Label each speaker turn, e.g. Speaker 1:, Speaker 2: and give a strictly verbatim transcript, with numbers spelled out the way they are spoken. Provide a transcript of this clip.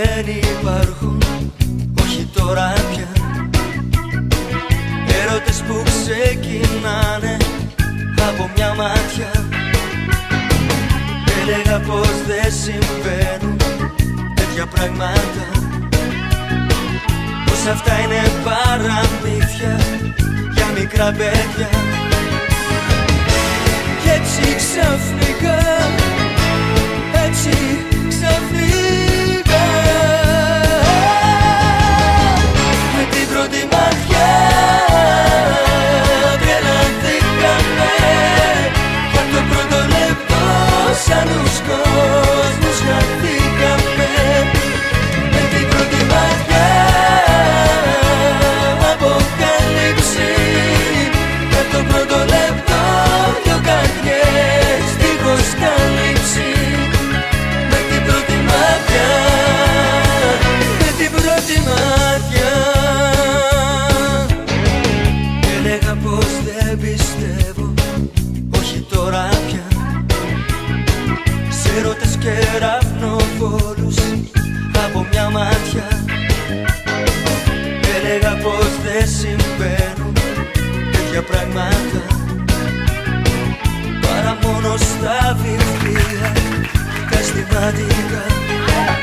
Speaker 1: δεν υπάρχουν, όχι τώρα πια. Έρωτες που ξεκινάνε από μια μάτια. Έλεγα πως δεν συμβαίνουν τέτοια πράγματα, πως αυτά είναι παραμύθια για μικρά παιδιά. Κι έτσι ξαφνικά, έτσι ξαφνικά, με την πρώτη ματιά τρελαθήκαμε. Κι απ' το πρώτο λεπτό σαν τους κόσμους χαθήκαμε. Με την πρώτη ματιά αποκάλυψη. Κι απ' το πρώτο λεπτό δυο καρδιές δίχως κάλυψη. Με την πρώτη ματιά, με την πρώτη ματιά. Έλεγα πως δεν πιστεύω, όχι τώρα πια, σε έρωτες και ραυνοβόλους από μια μάτια. Έλεγα πως δεν συμβαίνουν τέτοια πράγματα παρά μόνο στα βιβλία τα αισθηματικά.